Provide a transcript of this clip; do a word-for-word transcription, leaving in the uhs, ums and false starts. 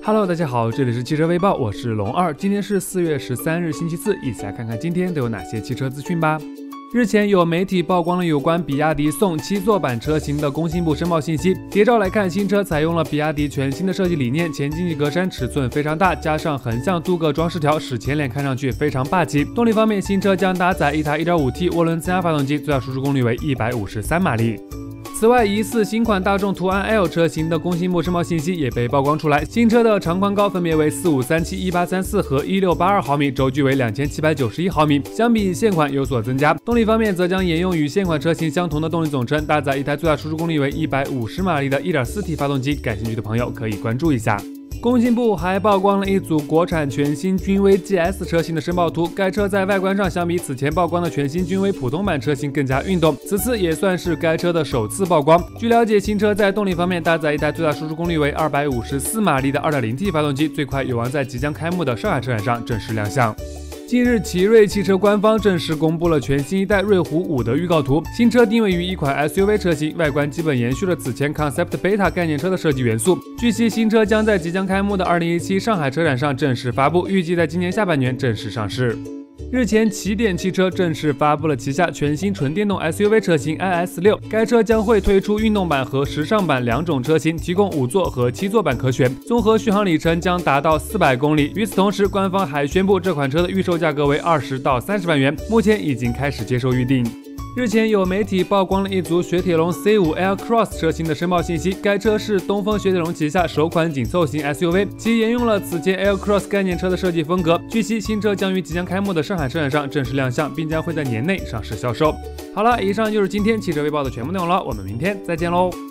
Hello， 大家好，这里是汽车微报，我是龙二。今天是四月十三日，星期四，一起来看看今天都有哪些汽车资讯吧。日前有媒体曝光了有关比亚迪宋七座版车型的工信部申报信息。谍照来看，新车采用了比亚迪全新的设计理念，前进气格栅尺寸非常大，加上横向镀铬装饰条，使前脸看上去非常霸气。动力方面，新车将搭载一台 一点五 T 涡轮增压发动机，最大输出功率为一百五十三马力。此外，疑似新款大众途安 L 车型的工信部申报信息也被曝光出来。新车的长宽高分别为四五三七、一八三四和一六八二毫米，轴距为两千七百九十一毫米，相比现款有所增加。动力方面则将沿用与现款车型相同的动力总成，搭载一台最大输出功率为一百五十马力的 一点四 T 发动机。感兴趣的朋友可以关注一下。工信部还曝光了一组国产全新君威 G S 车型的申报图，该车在外观上相比此前曝光的全新君威普通版车型更加运动，此次也算是该车的首次曝光。据了解，新车在动力方面搭载一台最大输出功率为二百五十四马力的 二点零 T 发动机，最快有望在即将开幕的上海车展上正式亮相。近日，奇瑞汽车官方正式公布了全新一代瑞虎五的预告图。新车定位于一款 S U V 车型，外观基本延续了此前 Concept Beta 概念车的设计元素。据悉，新车将在即将开幕的二零一七上海车展上正式发布，预计在今年下半年正式上市。日前，起点汽车正式发布了旗下全新纯电动 S U V 车型 I S 六，该车将会推出运动版和时尚版两种车型，提供五座和七座版可选，综合续航里程将达到四百公里。与此同时，官方还宣布这款车的预售价格为二十到三十万元，目前已经开始接受预定。日前有媒体曝光了一组雪铁龙 C 五 Air Cross 车型的申报信息，该车是东风雪铁龙旗下首款紧凑型 S U V， 其沿用了此前 Air Cross 概念车的设计风格。据悉，新车将于即将开幕的上海车展上正式亮相，并将会在年内上市销售。好了，以上就是今天汽车微报的全部内容了，我们明天再见喽。